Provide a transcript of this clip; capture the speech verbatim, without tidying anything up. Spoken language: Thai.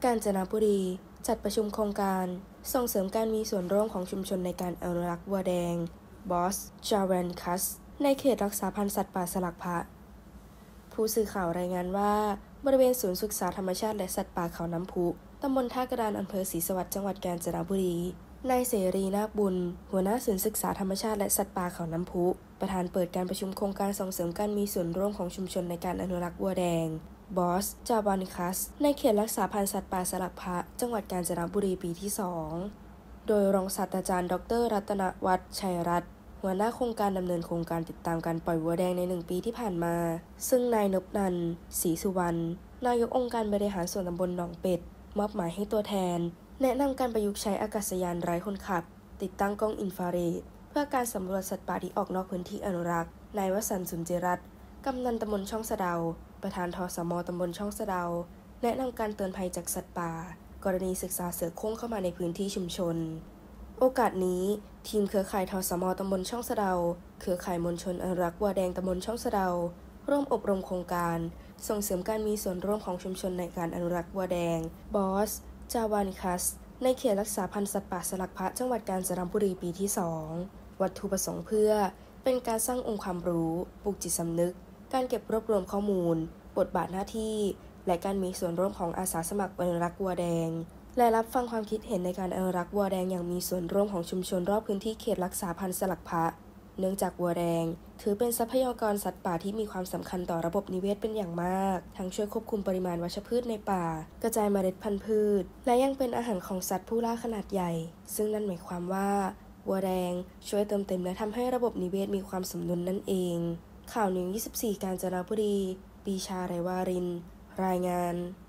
กาญจนบุรีจัดประชุมโครงการส่งเสริมการมีส่วนร่วมของชุมชนในการอนุรักษ์วัวแดงบอสจารันคัสในเขตรักษาพันธุ์สัตว์ป่าสลักพระผู้สื่อข่าวรายงานว่าบริเวณศูนย์ศึกษาธรรมชาติและสัตว์ป่าเขาน้ำพุตำบลท่ากระดานอำเภอศรีสวัสดิ์จังหวัดกาญจนบุรีนายเสรีนาคบุญหัวหน้าศูนย์ศึกษาธรรมชาติและสัตว์ป่าเขาน้ำพุประธานเปิดการประชุมโครงการส่งเสริมการมีส่วนร่วมของชุมชนในการอนุรักษ์วัวแดงบอสจาบานิคัสในเขตรักษาพันธุ์สัตว์ป่าสลักพระจังหวัดกาญจนบุรีปีที่สองโดยรองศาสตราจารย์ดรรัตนวัฒน์ชัยรัตน์หัวหน้าโครงการดำเนินโครงการติดตามการปล่อยวัวแดงในหนึ่งปีที่ผ่านมาซึ่งนายนพนันท์ศรีสุวรรณนายกองค์การบริหารส่วนตำบลหนองเป็ดมอบหมายให้ตัวแทนแนะนำการประยุกต์ใช้อากาศยานไร้คนขับติดตั้งกล้องอินฟราเรดเพื่อการสำรวจสัตว์ป่าที่ออกนอกพื้นที่อนุรักษ์นายวสันต์ สุนจิรัตน์กำนันตำบลช่องสะเดาประธานทสมตำบลช่องสะเดาแนะนำการเตือนภัยจากสัตว์ป่ากรณีศึกษาเสือโคร่งเข้ามาในพื้นที่ชุมชนโอกาสนี้ทีมเครือข่ายทสมตำบลช่องสะเดาเครือข่ายมวลชนอนุรักษ์วัวแดงตำบลช่องสะเดาร่วมอบรมโครงการส่งเสริมการมีส่วนร่วมของชุมชนในการอนุรักษ์วัวแดงบอสจาวานิคัสในเขตรักษาพันธุ์สัตว์ป่าสลักพระจังหวัดกาญจนบุรีปีที่สองวัตถุประสงค์เพื่อเป็นการสร้างองค์ความรู้ปลูกจิตสำนึกการเก็บรวบรวมข้อมูลบทบาทหน้าที่และการมีส่วนร่วมของอาสาสมัครอนุรักษ์วัวแดงและรับฟังความคิดเห็นในการอนุรักษ์วัวแดงอย่างมีส่วนร่วมของชุมชนรอบพื้นที่เขตรักษาพันธุ์สลักพระเนื่องจากวัวแดงถือเป็นทรัพยากรสัตว์ป่าที่มีความสำคัญต่อระบบนิเวศเป็นอย่างมากทั้งช่วยควบคุมปริมาณวัชพืชในป่ากระจายเมล็ดพันธุ์พืชและยังเป็นอาหารของสัตว์ผู้ล่าขนาดใหญ่ซึ่งนั่นหมายความว่าวัวแดงช่วยเติมเต็มและทำให้ระบบนิเวศมีความสมดุลนั่นเองข่าวนิวยี่สิบสี่กาญจนบุรีปีชาไรวารินรายงาน